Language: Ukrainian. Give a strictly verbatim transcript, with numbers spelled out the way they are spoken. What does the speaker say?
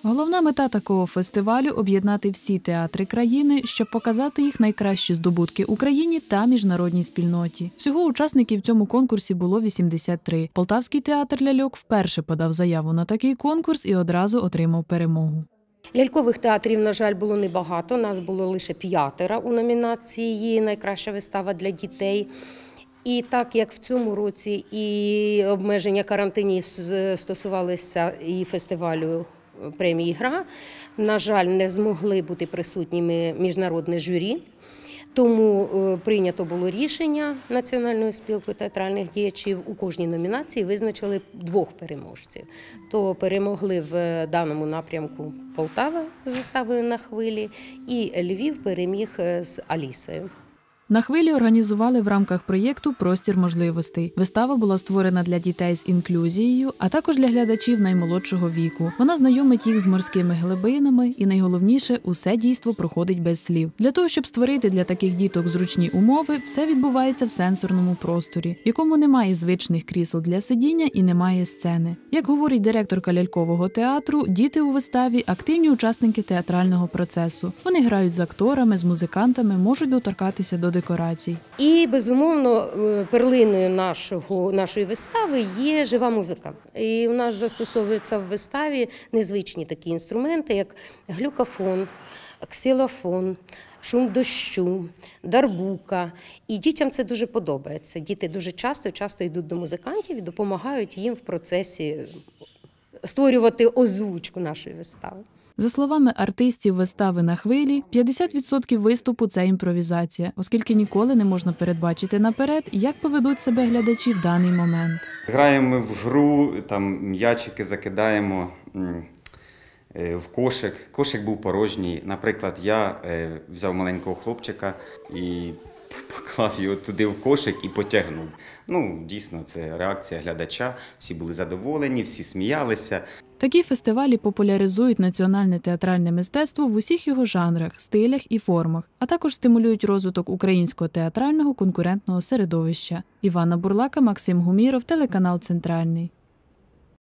Головна мета такого фестивалю – об'єднати всі театри країни, щоб показати їх найкращі здобутки Україні та міжнародній спільноті. Всього учасників в цьому конкурсі було вісімдесят три. Полтавський театр ляльок вперше подав заяву на такий конкурс і одразу отримав перемогу. Лялькових театрів, на жаль, було небагато. Нас було лише п'ятеро у номінації «Найкраща вистава для дітей». І так як в цьому році і обмеження карантині стосувалися і фестивалю премії «Гра», на жаль, не змогли бути присутніми міжнародне журі. Тому прийнято було рішення Національної спілки театральних діячів. У кожній номінації визначили двох переможців. То перемогли в даному напрямку Полтава з виставою «На хвилі» і Львів переміг з «Алісою». На хвилі організували в рамках проєкту «Простір можливостей». Вистава була створена для дітей з інклюзією, а також для глядачів наймолодшого віку. Вона знайомить їх з морськими глибинами і, найголовніше, усе дійство проходить без слів. Для того, щоб створити для таких діток зручні умови, все відбувається в сенсорному просторі, в якому немає звичних крісел для сидіння і немає сцени. Як говорить директорка лялькового театру, діти у виставі – активні учасники театрального процесу. Вони грають з акторами, з музикантами, можуть доторкатися до декорацій. І, безумовно, перлиною нашого, нашої вистави є жива музика. І у нас застосовуються в виставі незвичні такі інструменти, як глюкофон, ксилофон, шум дощу, дарбука. І дітям це дуже подобається. Діти дуже часто, часто йдуть до музикантів і допомагають їм в процесі створювати озвучку нашої вистави. За словами артистів вистави «На хвилі», п'ятдесят відсотків виступу – це імпровізація, оскільки ніколи не можна передбачити наперед, як поведуть себе глядачі в даний момент. Граємо в гру, там м'ячики закидаємо в кошик. Кошик був порожній. Наприклад, я взяв маленького хлопчика і поклав його туди в кошик і потягнув. Ну, дійсно, це реакція глядача. Всі були задоволені, всі сміялися. Такі фестивалі популяризують національне театральне мистецтво в усіх його жанрах, стилях і формах, а також стимулюють розвиток українського театрального конкурентного середовища. Івана Бурлака, Максим Гуміров, телеканал «Центральний».